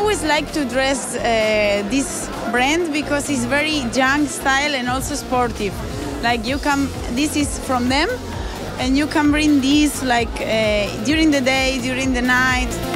always like to dress this brand because it's very young style and also sportive. Like this is from them, and you can bring this like during the day, during the night.